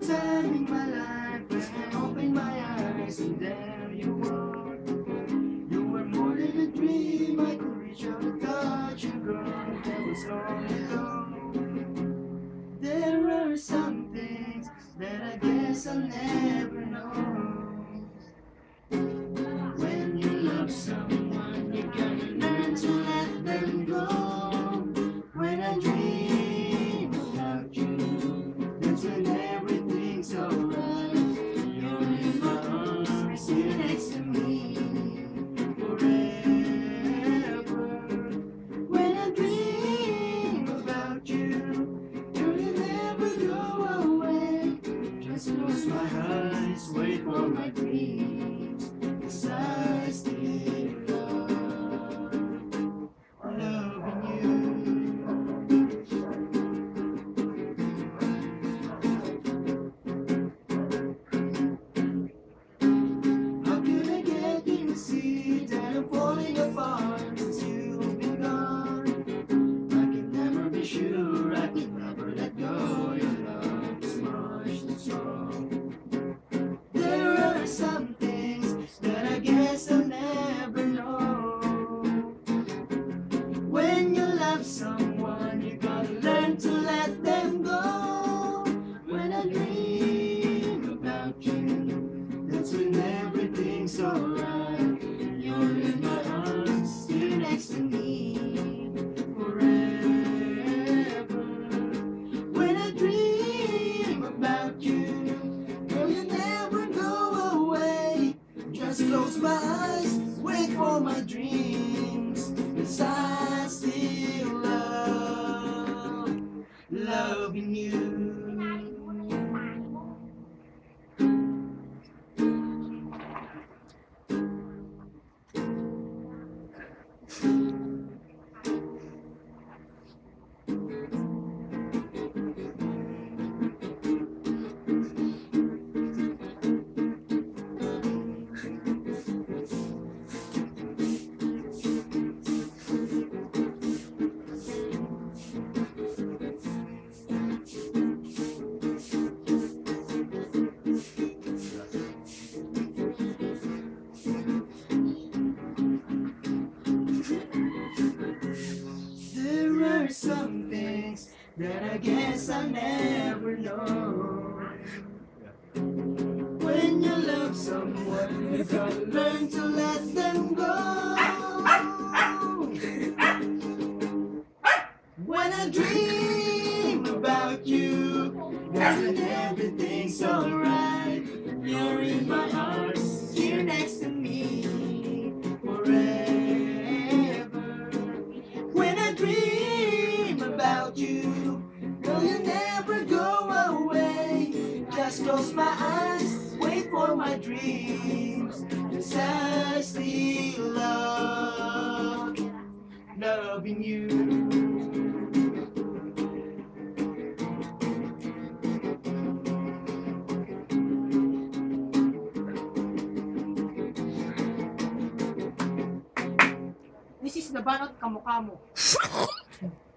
time in my life when I opened my eyes and there you were. You were more than a dream, I could reach out and touch you, girl. That was long ago. There are some things that I guess I'll never know. When you love someone, you gotta learn to let them go. When I dream about you, that's when everything's alright. You're in my arms, you're next to me forever. When I dream about you, you'll never go away. Just close my eyes, wait for my dreams. 'Cause I still loving you. How could I get you to see that I'm falling apart since you've been gone? I can never be sure, I can never let go. Your love is much too strong. There are some things that I guess I'll never know. When you love someone, you gotta learn to let them go. When I dream about you, that's when everything's alright. You're in my arms, you're next to me forever. When I dream about you, girl, you never go away. Just close my eyes, wait for my dreams. 'Cause I still loving you. There are some things that I guess I'll never know. When you love someone, you gotta learn to let them go. When I dream about you, that's when everything's alright. You're in my arms, you're next to me forever. When I dream about you, girl, you never go away. Just close my eyes, wait for my dreams. 'Cause I still loving you. This is the banat kamukha mo.